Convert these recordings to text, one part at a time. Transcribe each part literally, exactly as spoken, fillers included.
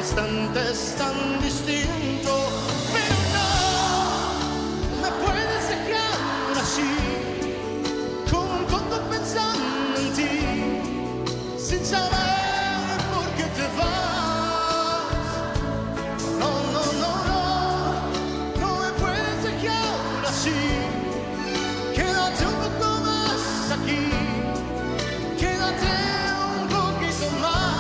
instante es tan distinto, pero no me puedes dejar así, como un tonto pensando en ti, sin saber por qué te vas. No, no, no, no, no me puedes dejar así, quédate un poco más aquí, quédate un poquito más.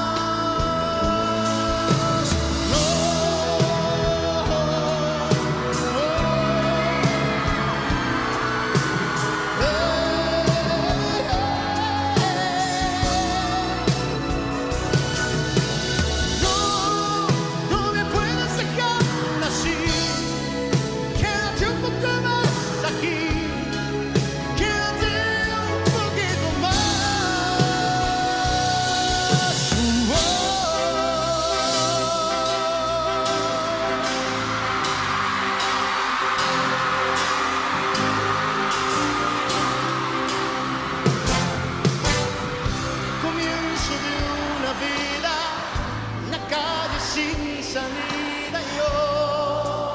Sin salida yo,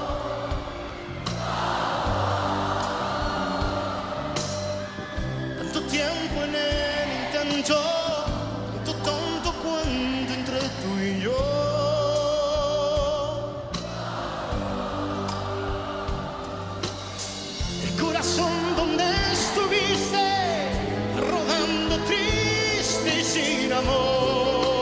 tanto tiempo en el intento, tanto tonto cuento entre tú y yo. El corazón donde estuviste, rodando triste y sin amor.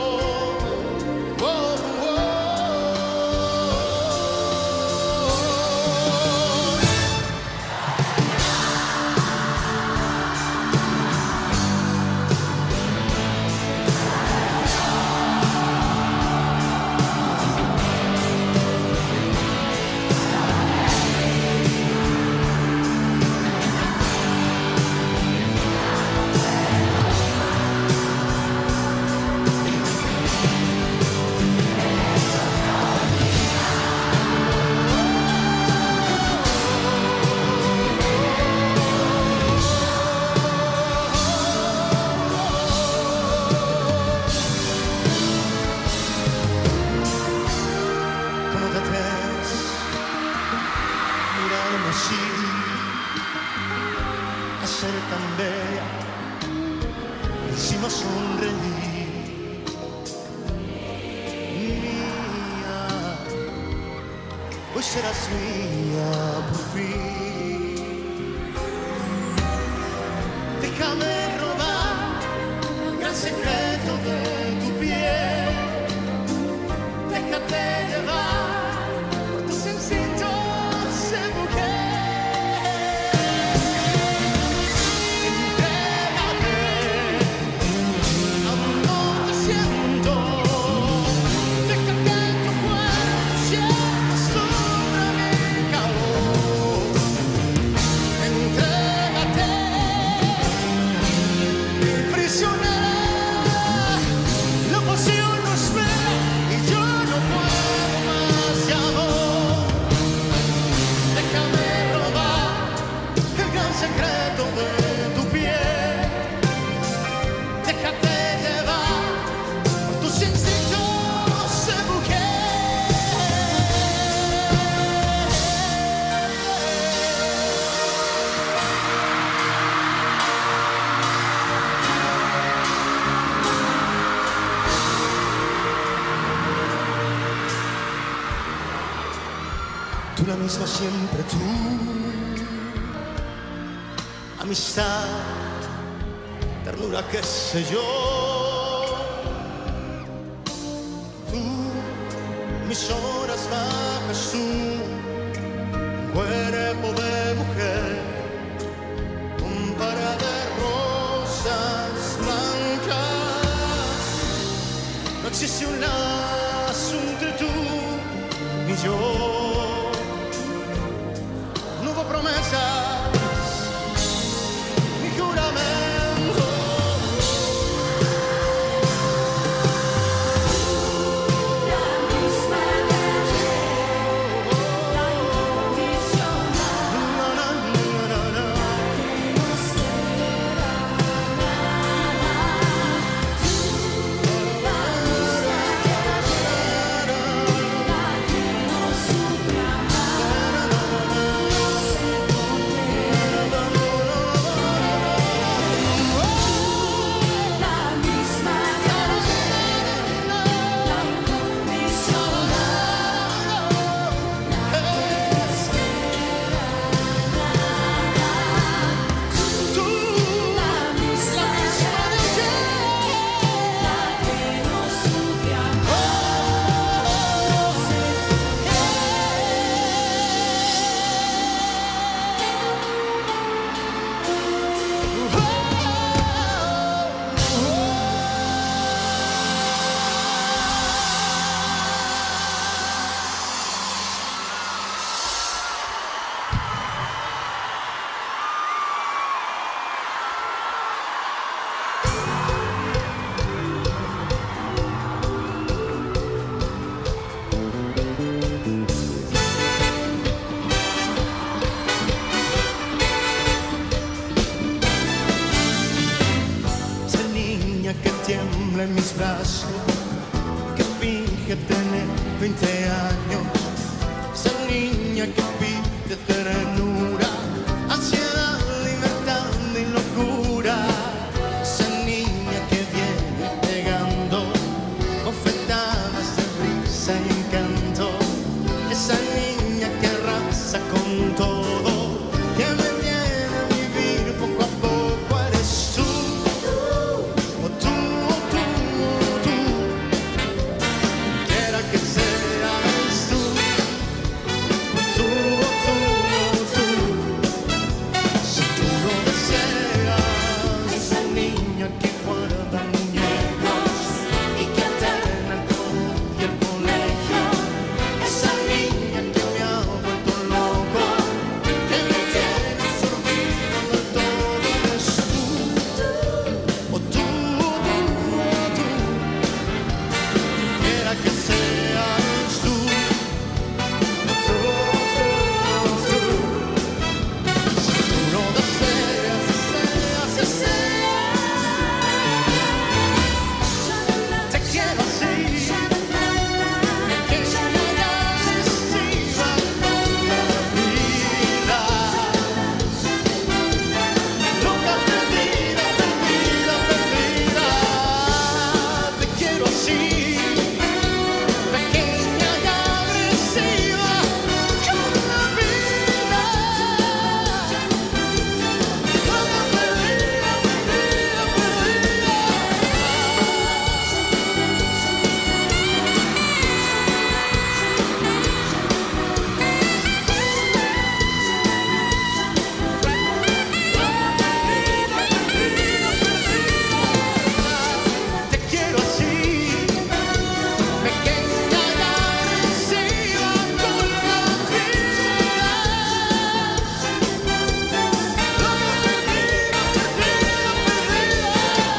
A ser tan bella, encima sonreír, mía, hoy serás mía por fin. Déjame robar el gran secreto de tu piel, déjate llevar por tus instintos de mujer. Tú la misma siempre, tú, amistad, ternura, qué sé yo. Tú, mis horas bajas, tú, cuerpo de mujer, un par de rosas blancas. No existe un lazo entre tú y yo. No hubo promesas ni juramento. La misma calle, la incondicional, Na, na, na, na, na. que no espera nada. Tú, la misma calle. niña que tiembla en mis brazos, que finge tener veinte años, esa niña que pide ternura, ansiedad, libertad y locura, esa niña que viene pegando bofetadas de risa y encanto, esa niña que arrasa con todo, que me viene a vivir poco a poco. Eres tú, o tú, o tú, o tú, quiera que seas tú, o tú, o tú, o tú, si tú lo deseas, esa niña que guarda muñecos y que alterna el coro y el colegio, esa niña que me ha vuelto loco, que me tiene absorbido del todo. Eres tú, o tú, o tú, o tú, quiera que seas tú, o tú, o tú, o tú, si tú lo deseas, deseas, deseas, te quiero así, pequeña y agresiva con la vida, loca, perdida, perdida, perdida, te quiero así, pequeña y agresiva con la vida, loca, perdida, perdida, perdida. Te quiero así, pequeña y agresiva con la vida, loca, perdida, perdida, perdida.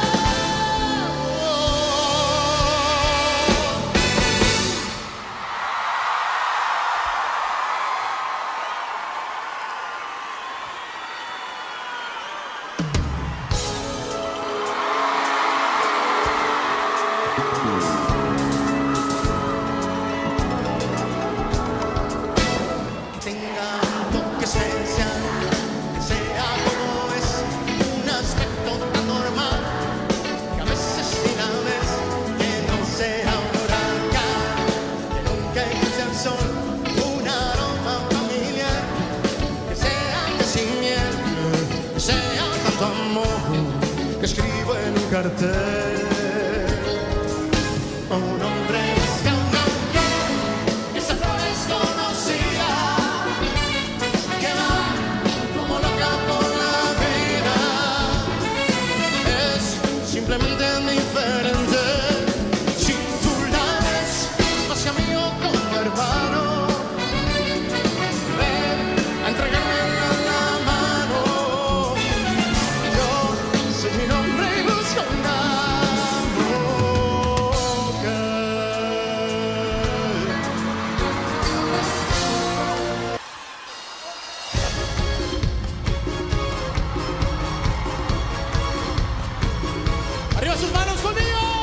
Que tenga un toque especial, que sea como es, un aspecto tan normal, que a veces sin a veces, que no sea un huracán, que nunca eclipse al sol, un aroma familiar, que sea que sin miel, que sea tanto amor, que escribo en un cartel. Un hombre busca una mujer, esa flor es conocida, que va como loca por la vida, es simplemente diferente. Si tú la ves, más que amigo como hermano, ven a entregarme la mano. Yo soy mi nombre y busco una mujer. Arriba sus manos conmigo.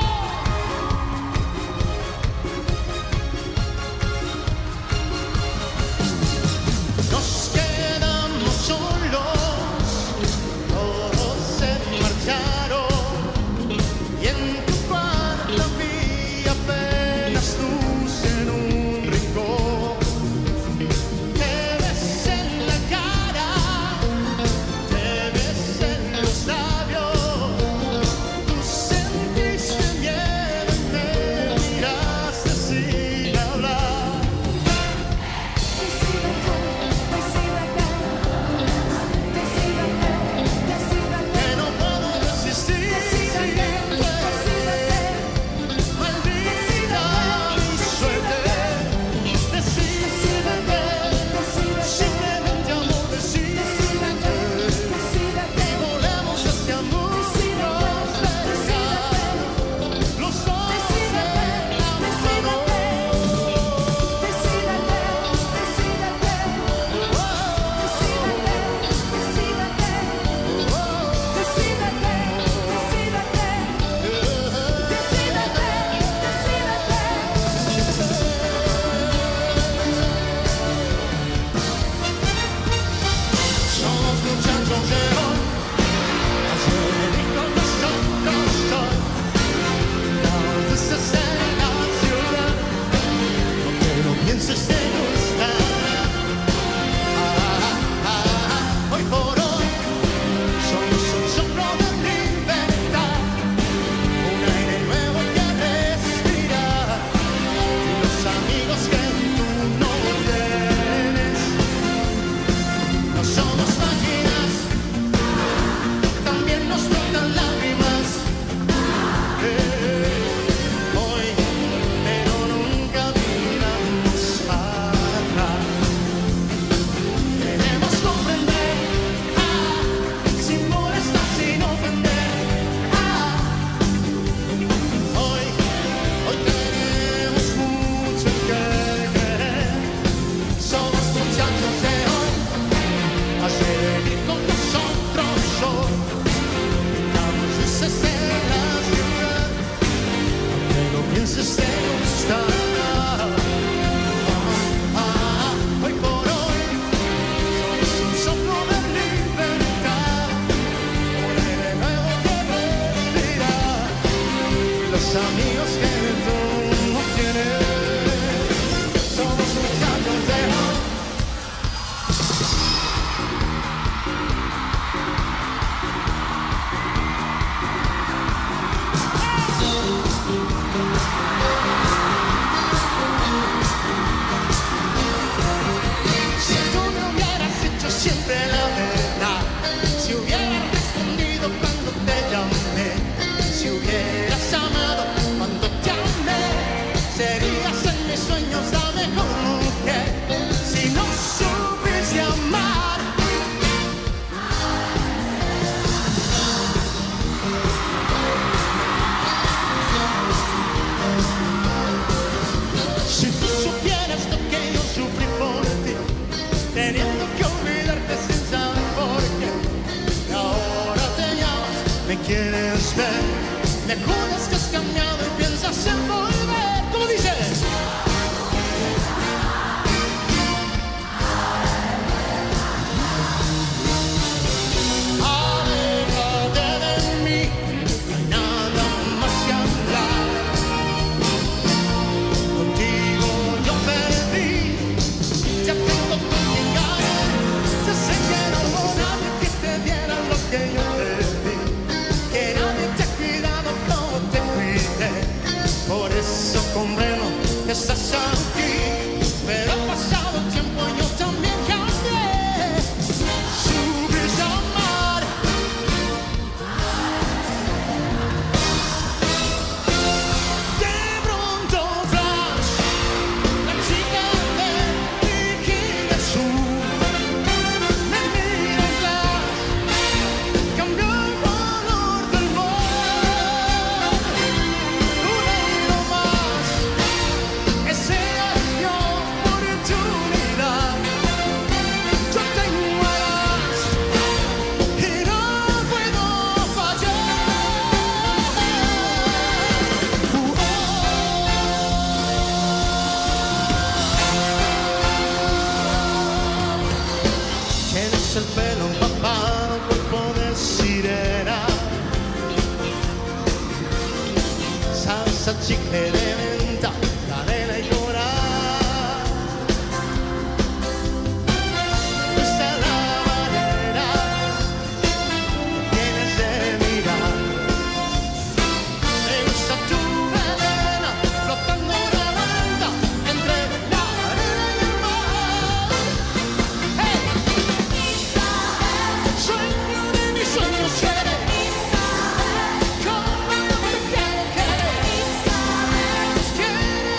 amigos que tú no tienes. Somos muchachos de hoy. Si tú me hubieras dicho siempre la verdad, si hubieras respondido cuando te llamé, si hubieras amado cuando te amé, serías en mis sueños la mejor mujer. Si no supiste amar, si tú supieras lo que yo sufrí por ti, teniendo que olvidarte sin saber por qué, y ahora te llamas, me quieres ver, me juras que has cambiado y piensas en volver. ¿Cómo dices? Aléjate de mí, no hay nada más que hablar. Contigo yo perdí, ya tengo con quien ganar. Ya sé que no hubo nadie que te diera lo que yo te di, que nadie te ha cuidado como te cuidé. Por eso comprendo que estás aquí, pero ha pasado el tiempo y yo también cambié. Supiste amar. De pronto flash, la chica del bikini azul me mira en flash, cambió el color del mar. Un año más, ese año oportunidad, yo tengo alas y no puedo fallar. Tienes el pelo empapado, cuerpo de sirena, salsa, chicle de menta, canela y coral. Esta es la manera que tienes de mirar. Me gusta tu melena flotando de vuelta entre la arena y el mar. ¡Hey! Sueño de mis sueños eres, como te quiero querer. Quiero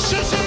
sí, sí.